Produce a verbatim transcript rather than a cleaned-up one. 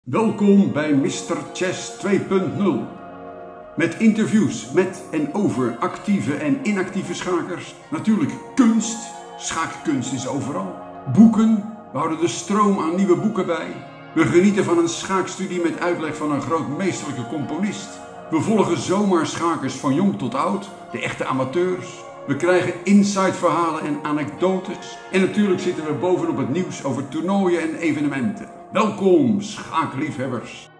Welkom bij mister Chess twee punt nul. Met interviews met en over actieve en inactieve schakers. Natuurlijk kunst, schaakkunst is overal. Boeken, we houden de stroom aan nieuwe boeken bij. We genieten van een schaakstudie met uitleg van een grootmeesterlijke componist. We volgen zomaar schakers van jong tot oud, de echte amateurs. We krijgen inside verhalen en anekdotes. En natuurlijk zitten we bovenop het nieuws over toernooien en evenementen. Welkom, schaakliefhebbers!